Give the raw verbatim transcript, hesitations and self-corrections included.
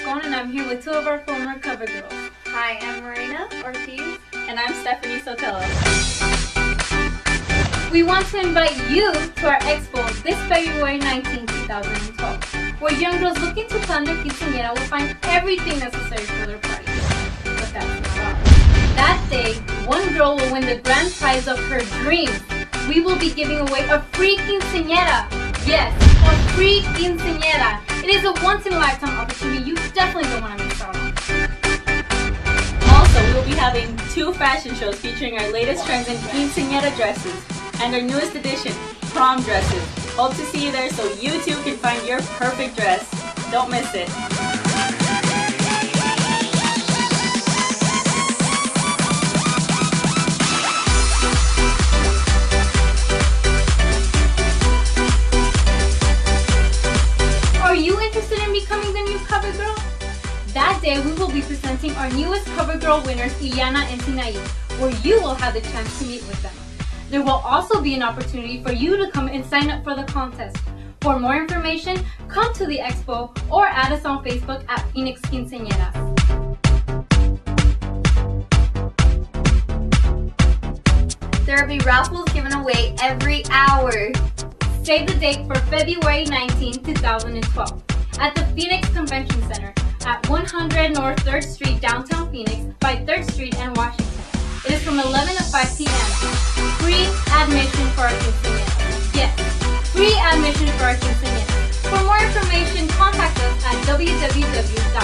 Moscon, and I'm here with two of our former cover girls. Hi, I'm Marina Ortiz. And I'm Stephanie Sotelo. We want to invite you to our expo this February nineteenth, two thousand twelve, where young girls looking to plan their quinceañera will find everything necessary for their party. But that's not all. That day, one girl will win the grand prize of her dreams. We will be giving away a free quinceañera. Yes, a free quinceañera. It is a once-in-a-lifetime opportunity you definitely don't want to miss out on. Also, we will be having two fashion shows featuring our latest trends in quinceañera dresses and our newest edition, prom dresses. Hope to see you there so you too can find your perfect dress. Don't miss it. Are you interested in becoming the new cover girl? That day, we will be presenting our newest cover girl winners, Iliana and Sinaí, where you will have the chance to meet with them. There will also be an opportunity for you to come and sign up for the contest. For more information, come to the expo or add us on Facebook at Phoenix Quinceañeras. There will be raffles given away every hour. Save the date for February nineteenth, two thousand twelve at the Phoenix Convention Center at one hundred North third Street, downtown Phoenix by third Street and Washington. It is from eleven to five p m Free admission for our quinceañeras. Yes, free admission for our quinceañeras. For more information, contact us at w w w dot